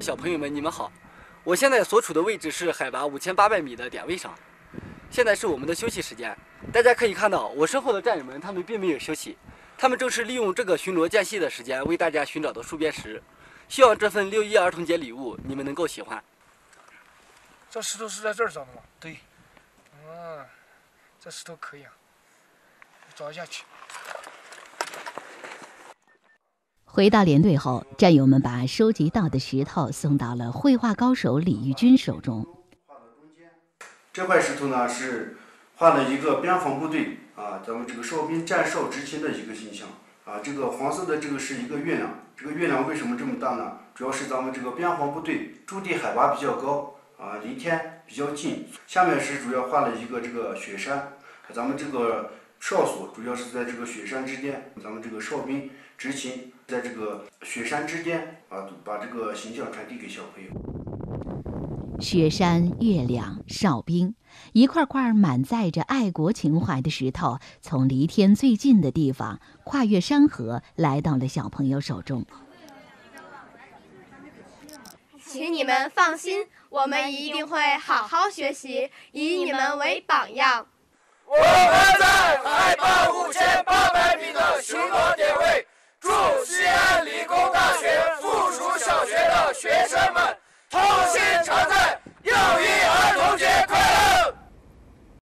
小朋友们，你们好！我现在所处的位置是海拔5800米的点位上，现在是我们的休息时间。大家可以看到，我身后的战友们，他们并没有休息，他们正是利用这个巡逻间隙的时间，为大家寻找到树边石。希望这份6·1儿童节礼物你们能够喜欢。 这石头是在这儿长的吗？对。这石头可以啊，找下去。 回到连队后，战友们把收集到的石头送到了绘画高手李玉军手中。 这块石头呢是画了一个边防部队咱们这个哨兵站哨执勤的一个形象这个黄色的这个是一个月亮，这个月亮为什么这么大呢？主要是咱们这个边防部队驻地海拔比较高离天比较近。下面是主要画了一个这个雪山，咱们这个哨所主要是在这个雪山之间，咱们这个哨兵执勤在这个雪山之间把这个形象传递给小朋友。 雪山、月亮、哨兵，一块块满载着爱国情怀的石头，从离天最近的地方跨越山河，来到了小朋友手中。 请你们放心，我们一定会好好学习，以你们为榜样。 我们在海拔5800